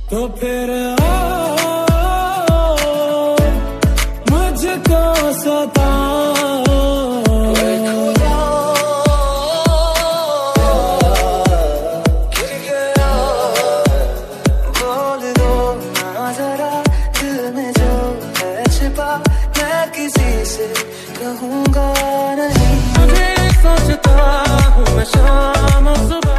तो फिर आओ मुझको सताओ। बोल दो ना जरा दिल में जो है छिपा, मैं किसी से कहूँगा नहीं। अभी सोचता हूँ मैं शाम सुबह